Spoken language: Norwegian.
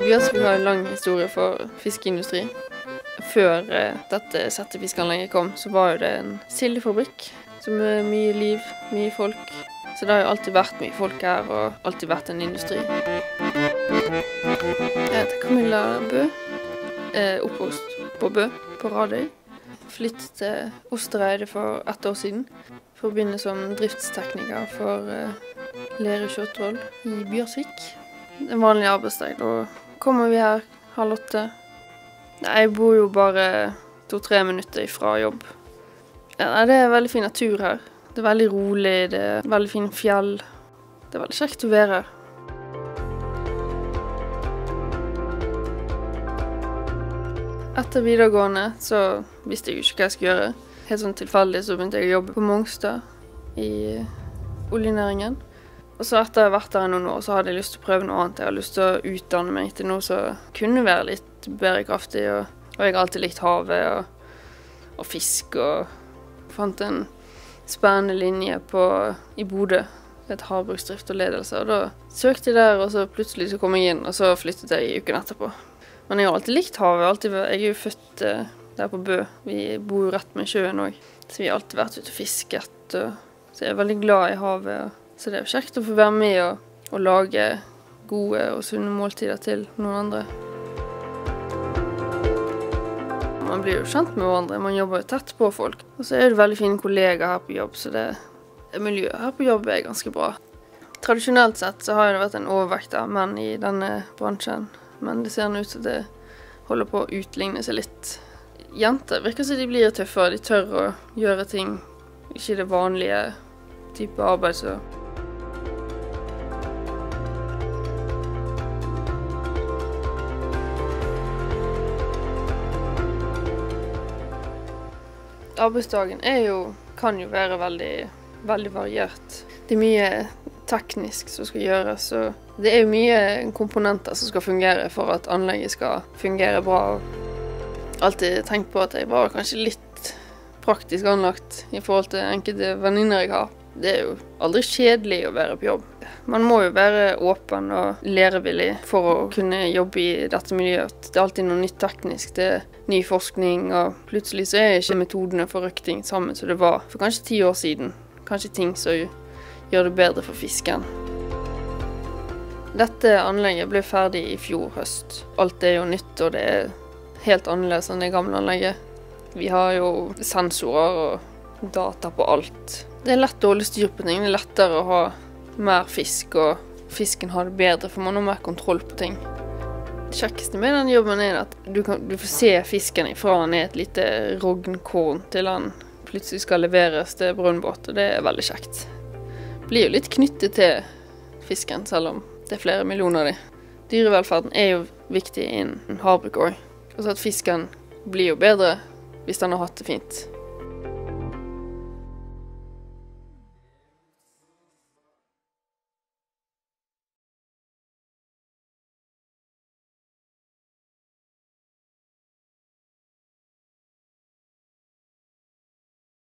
Bjørsvik har en lang historie for fiskeindustri. Før dette settefiskanlegget kom, så var jo det en sildefabrikk, så med mye liv, mye folk. Så det har jo alltid vært mye folk her, og alltid vært en industri. Jeg heter Camilla Bø, oppvokst på Bø, på Radøy. Flyttet til Ostereidet for 1 år siden, for å begynne som driftstekniker for Lerøy Sjøtroll i Bjørsvik. En vanlig arbeidsdag, da kommer vi her 7:30. Nei, jeg bor jo bare 2-3 minutter fra jobb. Ja, det er veldig fin natur her. Det er veldig rolig, det er veldig fine fjell. Det er veldig kjekt å være her. Etter videregående så visste jeg jo ikke hva jeg skulle gjøre. Helt sånn tilfeldig så begynte jeg å jobbe på Mongstad i oljenæringen. Og så etter jeg har vært der i noen år, så hadde jeg lyst til å prøve noe annet. Jeg hadde lyst til å utdanne meg til noe som kunne være litt bærekraftig. Og jeg har alltid likt havet og fisk, og fant en spennende linje i Bodø. Et havbruksdrift og ledelse. Og da søkte jeg der, og så plutselig så kom jeg inn, og så flyttet jeg uken etterpå. Men jeg har alltid likt havet. Jeg er jo født der på Bø. Vi bor jo rett med sjøen også. Så vi har alltid vært ute og fisket. Så jeg er veldig glad i havet. Så det er jo kjekt å få være med og lage gode og sunne måltider til noen andre. Man blir jo kjent med hverandre, man jobber jo tett på folk. Og så er det veldig fine kollegaer her på jobb, så miljøet her på jobb er ganske bra. Tradisjonelt sett så har det vært en overvekt av menn i denne bransjen, men det ser nå ut til at det holder på å utligne seg litt. Jenter virker som de blir tøffere, de tør å gjøre ting, ikke det vanlige type arbeid så. Arbeidsdagen kan jo være veldig, veldig variert. Det er mye teknisk som skal gjøres, og det er jo mye komponenter som skal fungere for at anlegget skal fungere bra. Jeg har alltid tenkt på at jeg var kanskje litt praktisk anlagt i forhold til enkelte venninner jeg har. Det er jo aldri kjedelig å være på jobb. Man må jo være åpen og lærevillig for å kunne jobbe i dette miljøet. Det er alltid noe nytt teknisk, det er ny forskning, og plutselig så er ikke metodene for røkting sammen som det var for kanskje 10 år siden. Kanskje ting som gjør det bedre for fisken. Dette anlegget ble ferdig i fjor høst. Alt er jo nytt, og det er helt annerledes enn det gamle anlegget. Vi har jo sensorer og data på alt. Det er lett å holde styr på ting, det er lettere å ha mer fisk, og fisken har det bedre, for man har mer kontroll på ting. Det kjekkeste med den jobben er at du får se fisken fra han er et lite rognkorn til han plutselig skal leveres til brønnbåt, og det er veldig kjekt. Det blir jo litt knyttet til fisken, selv om det er flere millioner av de. Dyrevelferden er jo viktig innen havbruk også. Og så at fisken blir jo bedre hvis den har hatt det fint.